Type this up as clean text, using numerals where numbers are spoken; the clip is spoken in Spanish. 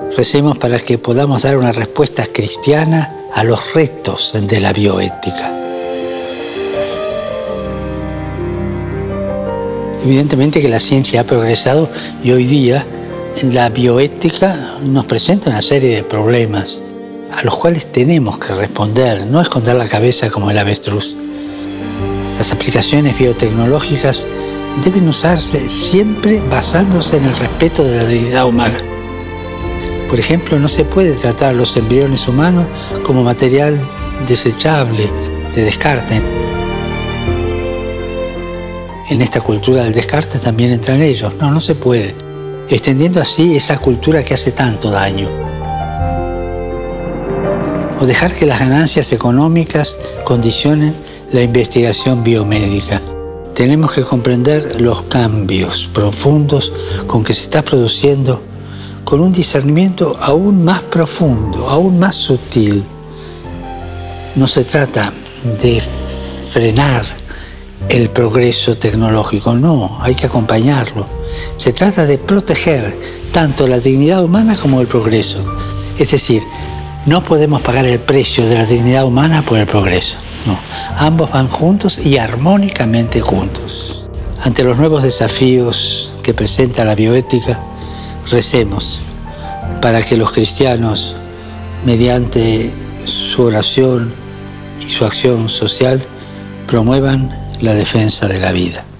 Recemos para que podamos dar una respuesta cristiana a los retos de la bioética. Evidentemente que la ciencia ha progresado y hoy día la bioética nos presenta una serie de problemas a los cuales tenemos que responder, no esconder la cabeza como el avestruz. Las aplicaciones biotecnológicas deben usarse siempre basándose en el respeto de la dignidad humana. Por ejemplo, no se puede tratar a los embriones humanos como material desechable, de descarte. En esta cultura del descarte también entran ellos. No se puede. Extendiendo así esa cultura que hace tanto daño. O dejar que las ganancias económicas condicionen la investigación biomédica. Tenemos que comprender los cambios profundos con que se está produciendo con un discernimiento aún más profundo, aún más sutil. No se trata de frenar el progreso tecnológico, no, hay que acompañarlo. Se trata de proteger tanto la dignidad humana como el progreso. Es decir, no podemos pagar el precio de la dignidad humana por el progreso. No, ambos van juntos y armónicamente juntos. Ante los nuevos desafíos que presenta la bioética, recemos para que los cristianos, mediante su oración y su acción social, promuevan la defensa de la vida.